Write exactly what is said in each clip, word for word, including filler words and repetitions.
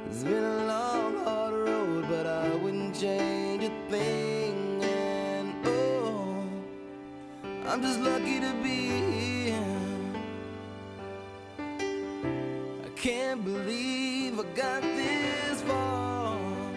It's been a long, hard road, but I wouldn't change a thing. And oh, I'm just lucky to be here. I can't believe I got this far.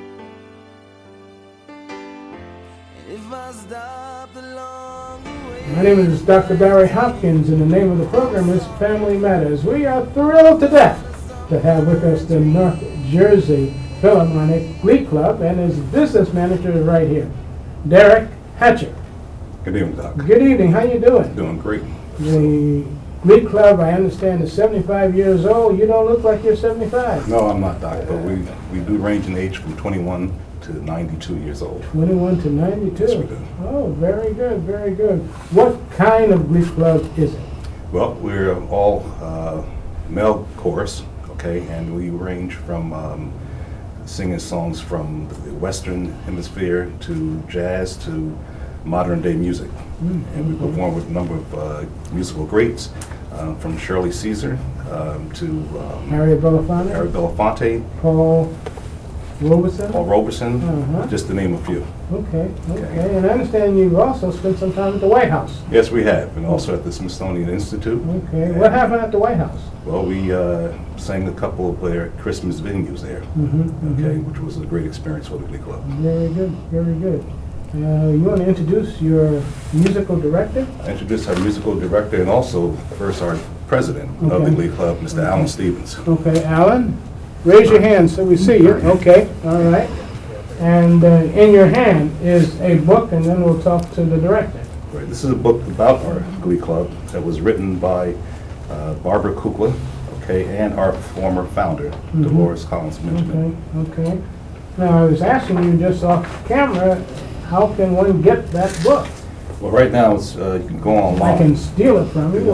And if I stopped along the way. My name is Doctor Barry Hopkins, and the name of the program is Family Matters. We are thrilled to death to have with us the North Jersey Philharmonic Glee Club, and his business manager is right here, Derek Hatcher. Good evening, Doc. Good evening. How you doing? Doing great. The Glee Club, I understand, is seventy-five years old. You don't look like you're seventy-five. No, I'm not, Doc, but we, we do range in age from twenty-one to ninety-two years old. twenty-one to ninety-two. Yes, we do. Oh, very good, very good. What kind of Glee Club is it? Well, we're all uh, male chorus, okay, and we range from um, singing songs from the Western Hemisphere to jazz to modern day music. Mm, and we perform with a number of uh, musical greats, uh, from Shirley Caesar um, to um, Harriet Belafonte? Harriet Belafonte, Paul Robeson? Paul Robeson, Uh-huh. just to name a few. Okay, okay. Okay. And I understand you've also spent some time at the White House. Yes, we have, and also at the Smithsonian Institute. Okay. And, What happened at the White House? Well, we uh, sang a couple of their Christmas venues there, Mm-hmm, okay, mm-hmm. which was a great experience for the Glee Club. Very good, very good. Uh, you want to introduce your musical director? I introduced our musical director and also first our president of the Okay. Glee Club, Mister Alan Stevens. Okay, Alan, raise your hand so we see you. Okay, all right. And uh, in your hand is a book, and then we'll talk to the director. Right. This is a book about our Glee Club that was written by uh, Barbara Kukla, okay, and our former founder, Mm-hmm. Dolores Collins Benjamin. Okay, okay. Now, I was asking you just off camera, how can one get that book? Well, right now, it's, uh, you can go online. I can steal it from you.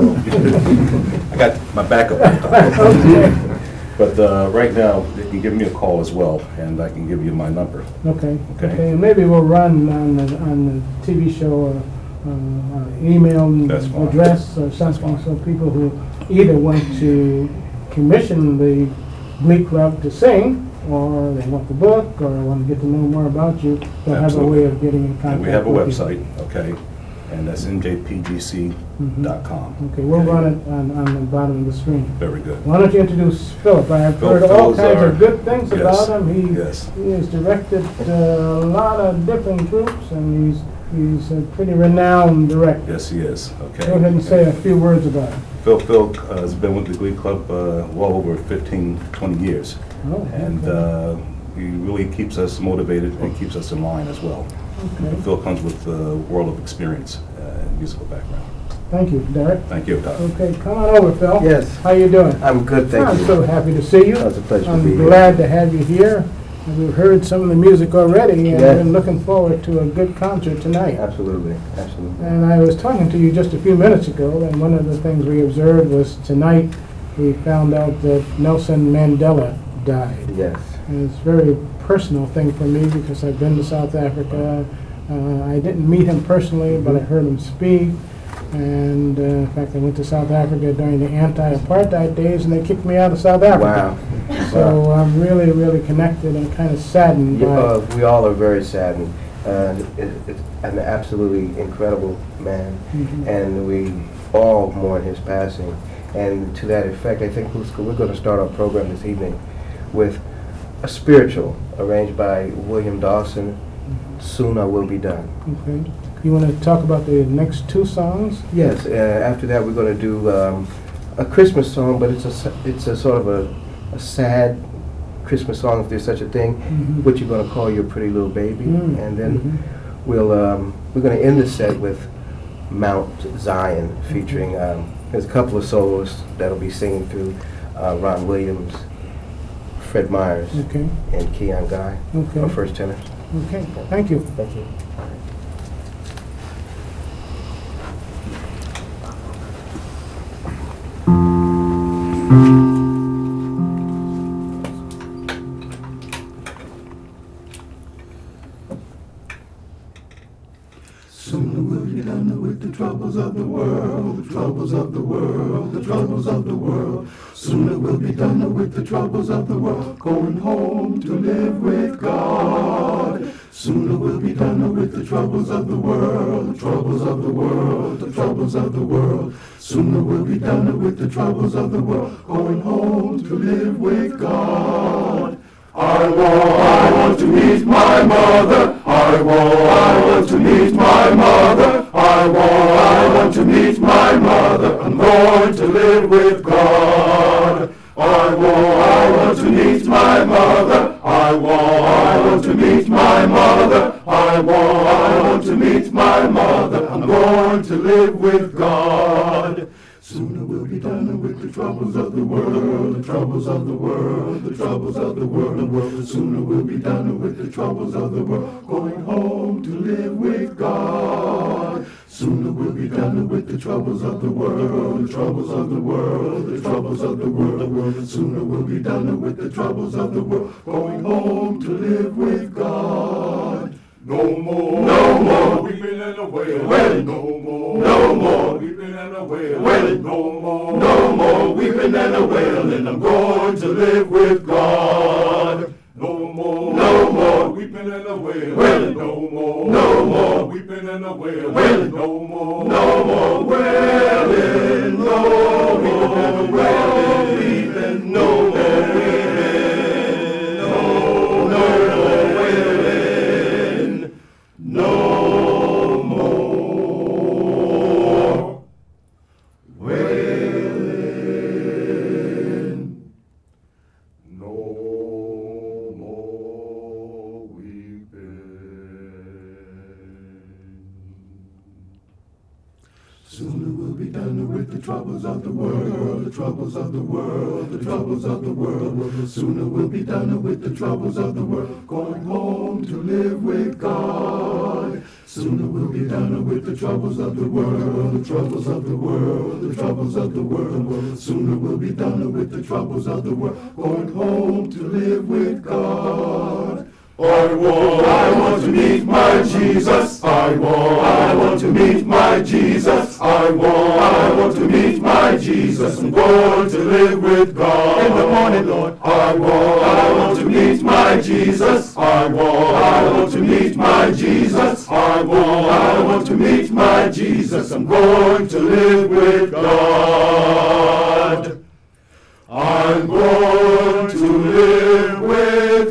I got my backup. Okay. But uh, right now, you can give me a call as well, and I can give you my number. Okay, Okay. okay, and maybe we'll run on the, on the T V show or uh, uh, email That's fine. address or something, fine. so people who either want to commission the Glee Club to sing, or they want the book, or want to get to know more about you, they'll have a Absolutely. way of getting in contact And we have a with you. website, okay, and that's N J P G C dot com. Okay, we'll run it on, on the bottom of the screen. Very good. Why don't you introduce Philip? I have Phil- heard all Phil's kinds our- of good things yes, about him. He, yes. he has directed uh, a lot of different groups, and he's he's a pretty renowned director. Yes, he is, okay. Go ahead and say a few words about him. Phil, Phil uh, has been with the Glee Club uh, well over fifteen, twenty years. Oh, And okay. uh, he really keeps us motivated and keeps us in line as well. Okay. Phil comes with a world of experience uh, and musical background. Thank you, Derek. Thank you, Doc. Okay, come on over, Phil. Yes. How you doing? I'm good, thank I'm you. so happy to see you. Oh, it's a pleasure to I'm be here. glad to have you here. And we've heard some of the music already, and Yes. I've been looking forward to a good concert tonight. Absolutely, absolutely. And I was talking to you just a few minutes ago, and one of the things we observed was tonight we found out that Nelson Mandela died. Yes. And it's a very personal thing for me because I've been to South Africa. Uh, I didn't meet him personally, but I heard him speak. And uh, in fact, I went to South Africa during the anti-apartheid days, and they kicked me out of South Africa. Wow. So I'm really, really connected and kind of saddened Yeah, by uh, we all are very saddened. Uh, it, it's an absolutely incredible man, Mhm. and we all mourn his passing. And to that effect, I think we're, we're going to start our program this evening with a spiritual arranged by William Dawson, Soon I Will Be Done. Okay. You want to talk about the next two songs? Yes, uh, after that we're going to do um, a Christmas song, but it's a, s- it's a sort of a, a sad Christmas song, if there's such a thing, Mhm. what you're going to call Your Pretty Little Baby. Mm, And then mhm. we'll, um, we're going to end the set with Mount Zion, featuring, um, there's a couple of soloists that'll be singing through, uh, Ron Williams, Fred Myers, Okay, and Keon Guy, okay, our first tenors. okay. Thank you. Thank you. Soon I will be done with the troubles of the world, the troubles of the world, the troubles of the world. Sooner we'll be done with the troubles of the world, going home to live with God. Sooner we'll be done with the troubles of the world, the troubles of the world, the troubles of the world. Sooner we'll be done with the troubles of the world, going home to live with God. I want, I want to meet my mother. I want, I want to meet my mother. I want, I want to meet my mother. I'm going to live with God. I want, I want to meet my mother. I want, I want to meet my mother. I want, I want to meet my mother. I'm going to live with God. Sooner we'll be done with the troubles of the world, the troubles of the world, the troubles of the world. Sooner we'll be done with the troubles of the world, going home to live with God. Sooner we'll be done with the troubles of the world, the troubles of the world, the troubles of the world. Sooner we'll be done with the troubles of the world, going home to live with God. No more, no more weeping and a wailing. No more, no more weeping and a wailing. No more, no more weeping and a wailing. I'm going to live with God. No more, no more weeping and a wailing. No more, no more weeping and a wailing. No more, no more wailing. No more wailing, weeping. No more weeping. No, no more wailing. No more wailing. No more weeping. Sooner we'll be done with the troubles of the world, the troubles of the world, the troubles of the world. Sooner we'll be done with the troubles of the world, going home to live with God. Sooner we'll be done with the troubles of the world, the troubles of the world, the troubles of the world. Sooner we'll be done with the troubles of the world, going home to live with God. I want, I want to meet my Jesus. I want, I want to meet my Jesus. I want, I want to meet my Jesus. I'm going to live with God in the morning, Lord. I want, I want to meet my Jesus. I want, I want to meet my Jesus. I want, I want to meet my Jesus. I'm going to live with God. I'm going to live with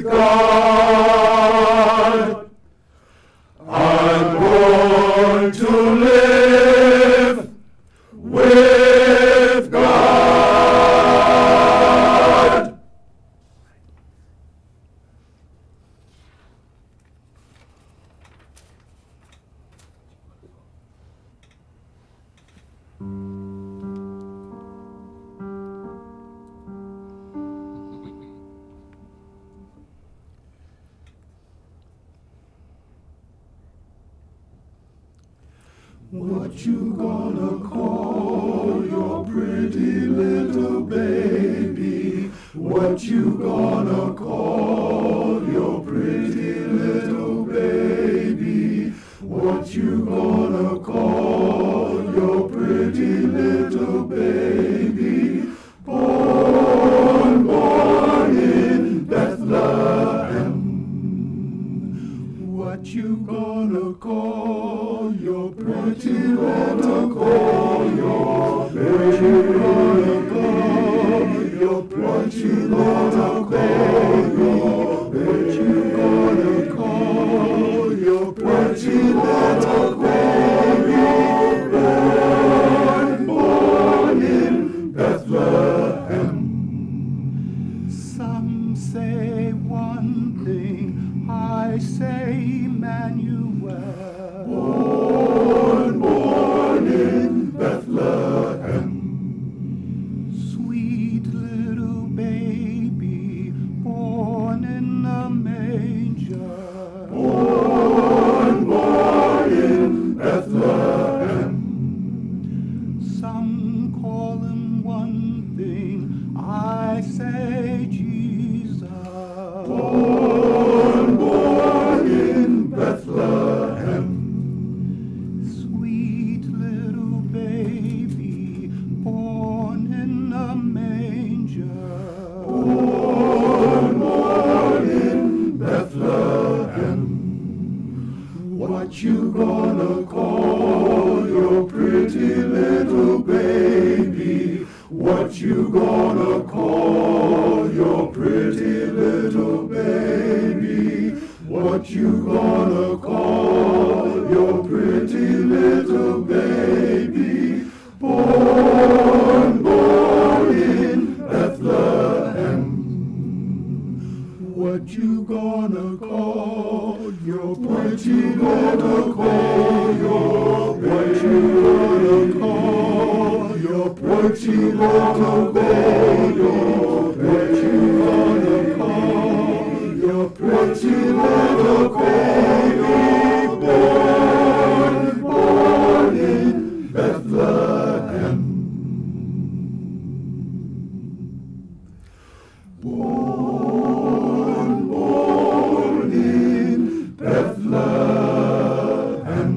God. I'm going to live with God. What you gonna call your pretty little baby? What you gonna call your pretty little baby? What you gonna call your pretty little baby? Born, born in Bethlehem. What you gonna call your pretty little call your pretty little call your pretty little baby? What you gonna call your pretty little baby? Born, born in Bethlehem. Some say one thing, I say Emmanuel. Born, born in Bethlehem. Sweet little baby, born in a manger. Born, born in Bethlehem. Some call him one thing, I say Jesus. Born, born in Bethlehem. What you gonna call your pretty little baby? What you gonna call your pretty little baby? What you gonna call your pretty little baby? Born, born in Bethlehem. What you gonna call your pretty little baby? What you gonna call your pretty little baby? What you gonna call your pretty little baby? Born, born in Bethlehem. Born, born in Bethlehem.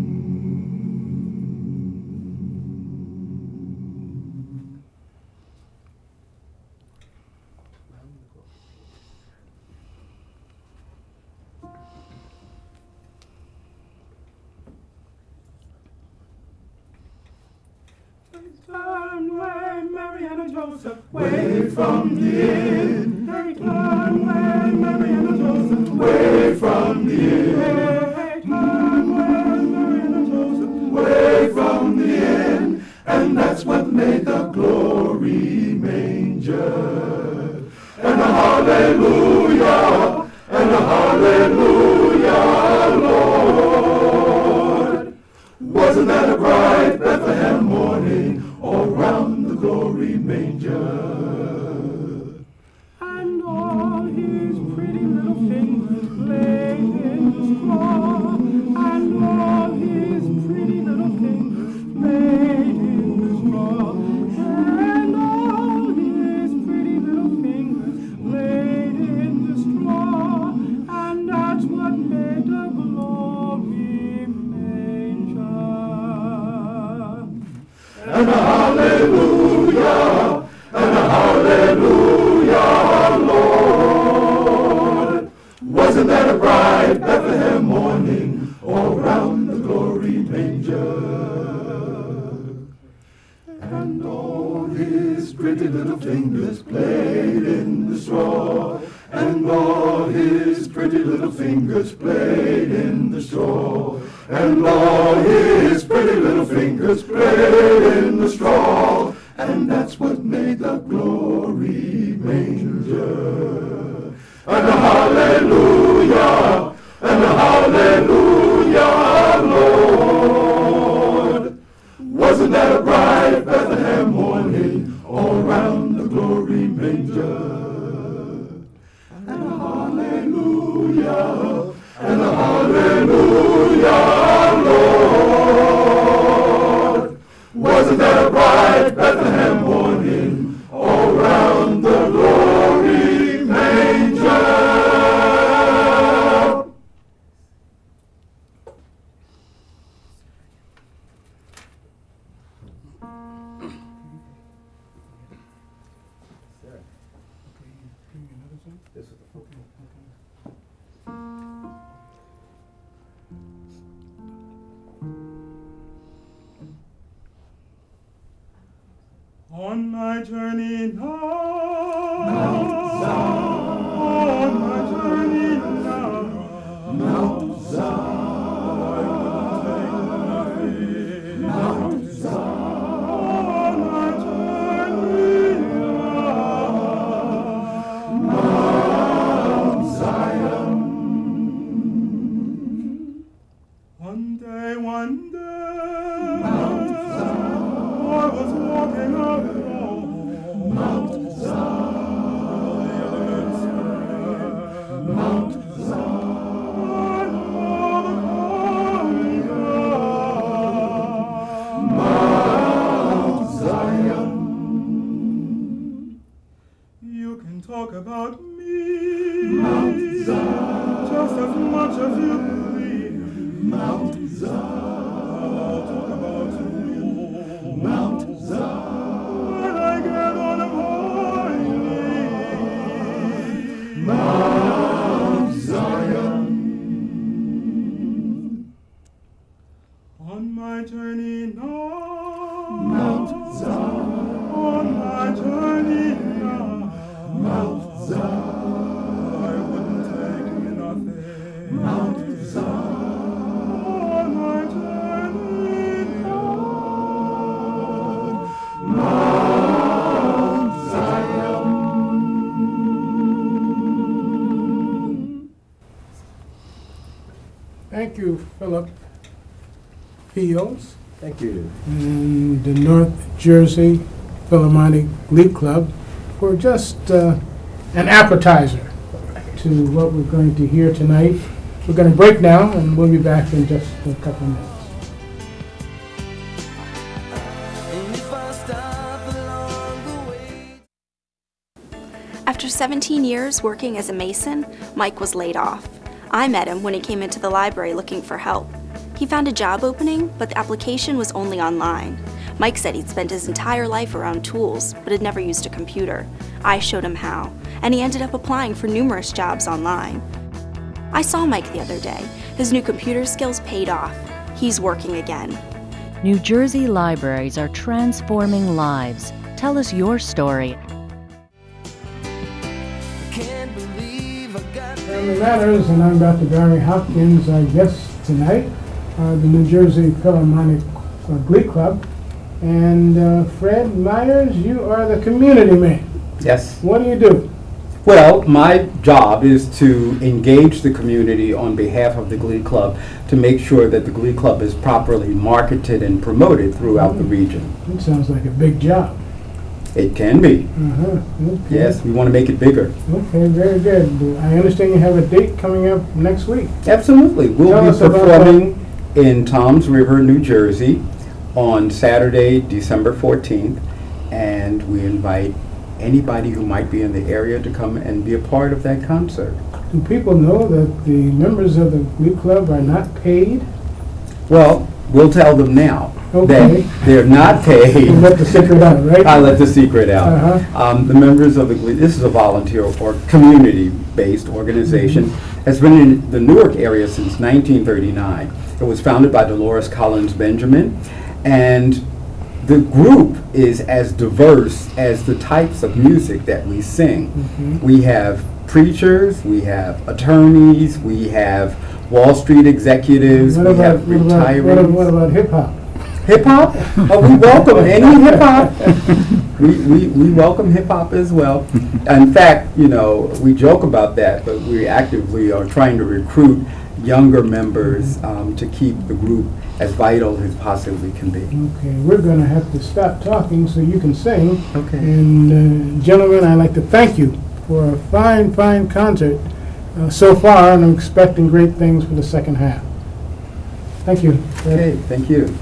Turn away, Mary and Joseph, Way from the inn, Hey, turn away, Mary and Joseph, way from the inn, Hey, turn away, Mary and Joseph, way from the inn, and that's what made the glory manger. And a hallelujah, and a hallelujah, Lord. Wasn't that a bright Bethlehem morning, all round the glory manger? and all his pretty little fingers played in the straw, and all his pretty little fingers played in the straw, and all his pretty little fingers played in the straw, and that's what made the glory manger. And a hallelujah, and a hallelujah, Lord. Wasn't that a bright Bethlehem morning, all round the glory manger? And all his pretty little fingers played in the straw, and all his pretty little fingers played in the straw, and all his pretty little fingers played in the straw, and that's what made the glory manger. And a hallelujah, and a hallelujah, Lord. Wasn't that a bright Bethlehem morning, all round the glory manger? And a hallelujah, and a hallelujah, Lord. Wasn't that a bright Bethlehem morning, all round the glory manger? This is the full. On my journey now, Mount Zion. on my journey now, Mount Zion. Mount Zion. on my journey now, Mount Zion. one day, one day, Mount Zion. I was walking alone. Mount Zion. Mount Zion. Mount Zion. You can talk about me Mount Zion. just as much as you please. Mount Zion. I'll talk about you Mount Zion. when I get on a morning. Mount Zion. my journey now, Mount Zion, on my journey now, Mount Zion, I wouldn't take nothing. Mount Zion, On my journey now, Mount Zion. Thank you, Philip Fields, Thank you. and the North Jersey Philharmonic Glee Club for just uh, an appetizer to what we're going to hear tonight. We're going to break now, and we'll be back in just a couple of minutes. After seventeen years working as a mason, Mike was laid off. I met him when he came into the library looking for help. He found a job opening, but the application was only online. Mike said he'd spent his entire life around tools, but had never used a computer. I showed him how, and he ended up applying for numerous jobs online. I saw Mike the other day. His new computer skills paid off. He's working again. New Jersey libraries are transforming lives. Tell us your story. Family Matters, and I'm Doctor Barry Hopkins. Our guest tonight, uh, the New Jersey Philharmonic uh, Glee Club. And uh, Fred Myers, you are the community man. Yes. What do you do? Well, my job is to engage the community on behalf of the Glee Club to make sure that the Glee Club is properly marketed and promoted throughout the region. It sounds like a big job. It can be. Uh-huh. Okay. Yes, we want to make it bigger. Okay, very good. I understand you have a date coming up next week. Absolutely. We'll Tell be us about performing in Toms River, New Jersey on Saturday, December fourteenth, and we invite anybody who might be in the area to come and be a part of that concert. Do people know that the members of the Glee Club are not paid? Well, we'll tell them now. Okay. That they're not paid. You let the secret out, right? I let the secret out. Uh-huh. Um, the members of the Glee, this is a volunteer or community-based organization, Mm-hmm. has been in the Newark area since nineteen thirty-nine. It was founded by Dolores Collins Benjamin, and the group is as diverse as the types of music that we sing. Mhm. We have preachers, we have attorneys, we have Wall Street executives, What we about, have what about, retirees. what about, what about hip-hop? Hip hop? Oh, we welcome any hip hop. We, we, we welcome hip hop as well. In fact, you know, we joke about that, but we actively are trying to recruit younger members um, to keep the group as vital as possibly can be. Okay, we're going to have to stop talking so you can sing. Okay. And uh, gentlemen, I'd like to thank you for a fine, fine concert uh, so far, and I'm expecting great things for the second half. Thank you. Okay, thank you.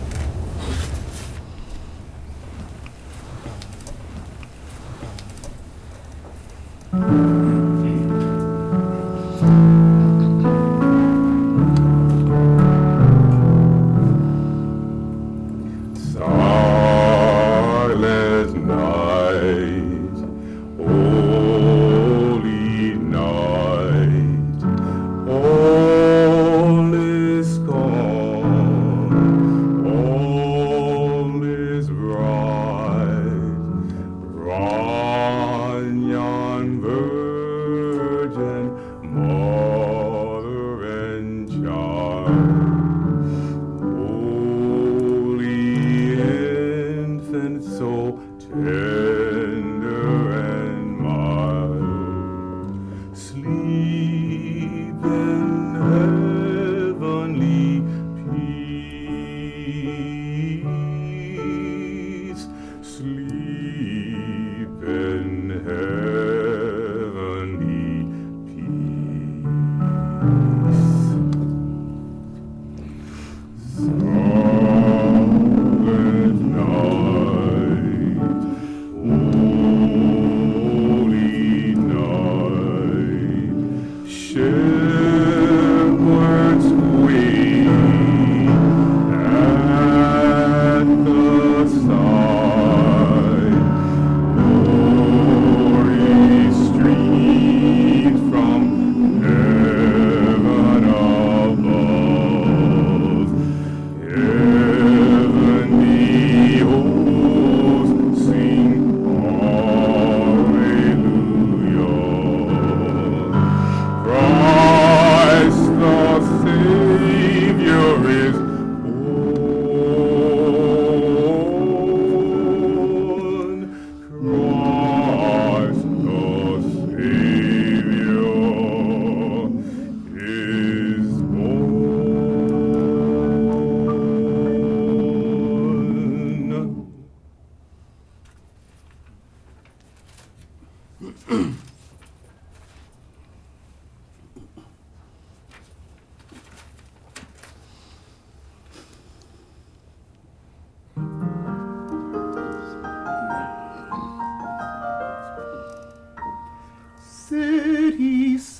Silent night, holy night, all is calm, all is bright. Run, young virgin, mother and child. So tender and mild, sleep in heavenly peace, sleep in heavenly peace. Silent night, holy night, shepherds wait at the side, glory streams from heaven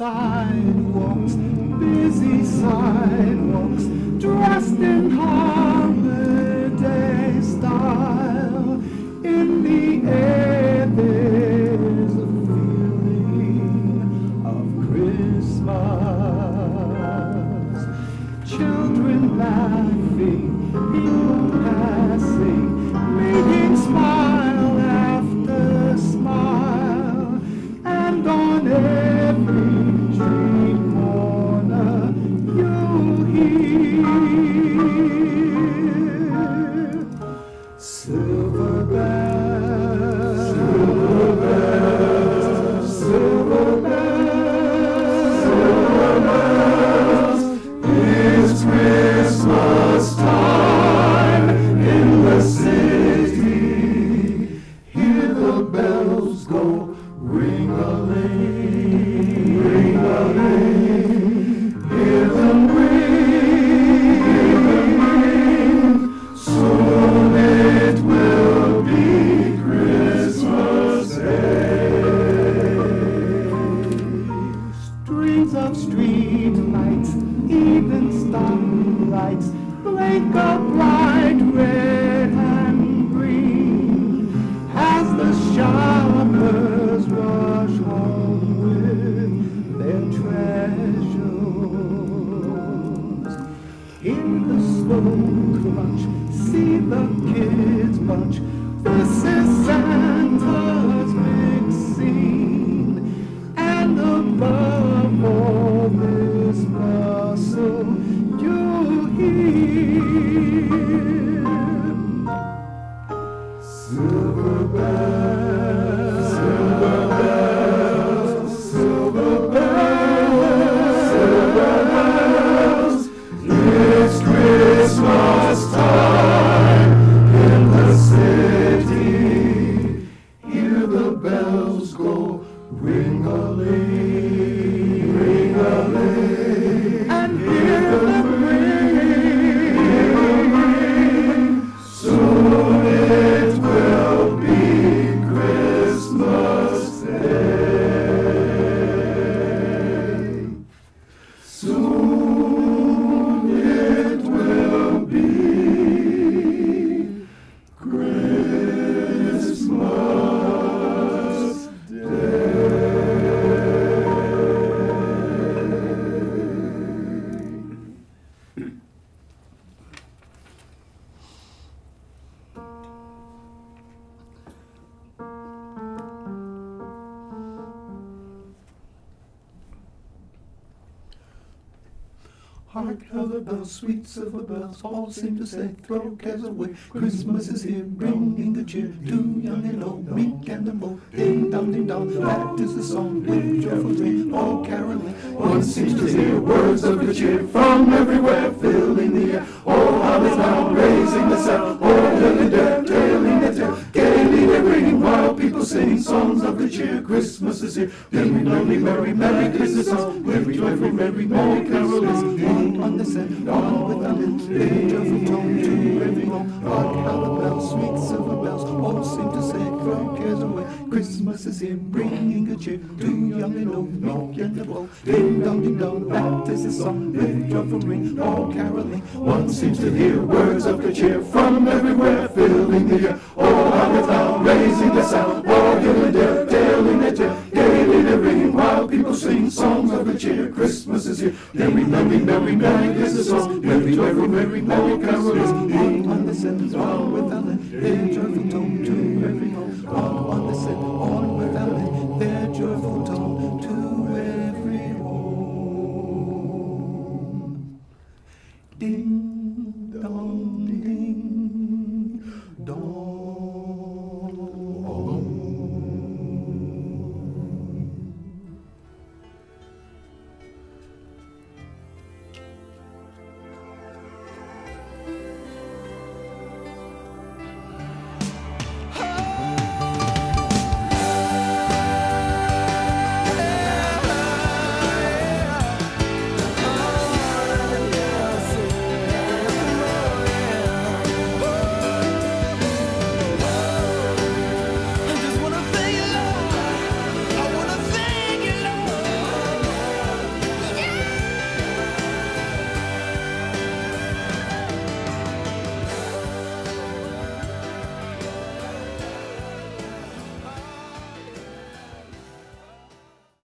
sidewalks, busy sidewalks, dressed in holiday style. In the air there's a feeling of Christmas. Children laughing, people passing, meeting smile after smile, and on every street corner you'll hear silver bells, silver bells, silver bells, silver bells. It's Christmas time in the city. Hear the bells go ring-a-ling, ring-a-ling. Hear them ring, hear them ring. Soon it will be Christmas Day. Strings of street lights, even starlights, blink a bright red and green as the shoppers rush home with their treasures. In the slow crunch, see the kids bunch. This is Santa's big scene, and above all this bustle, you'll hear silver bells, silver bells, silver bells, silver bells. It's Christmas time in the city. Hear the bells go ring-a-ling, ring-a-ling, and hear them ring, hear them ring. Soon it will be Christmas Day. Soon it will be Christmas Day. Hark how the bells, sweet silver bells, all seem to say, throw cares away. Christmas is here, bringing good cheer to young and old, meek and the bold. Ding dong, ding dong, that is the song, with joyful ring, all caroling. One seems to hear words of good cheer from everywhere, filling the air. All hollies now raising the sound, all hilly there, tailing their tail. Gaily they're ringing while people sing songs of good cheer. Christmas is here, merry, merry, merry, merry Christmas song, merry, joyful, merry, all caroling. On the scent, on with a little joyful tone to every home. Hark how the bells, sweet silver bells, all seem to say, throw cares away. Christmas is here, bringing good cheer to young and old, meek and the bold. Ding dong, ding dong, that is the song, with joyful ring, all caroling. One seems to hear words of good cheer from everywhere, filling the air. All hollies now raising the sound, all hill and dale, tailing their tail. Gaily they're ringing while people sing songs of good cheer. Christmas is here, merry, merry, merry, merry Christmas song, merry, joyful, merry, merry caroling. All on the scent, all without it, their joyful tone to every home. All on the scent, all without it, their joyful tone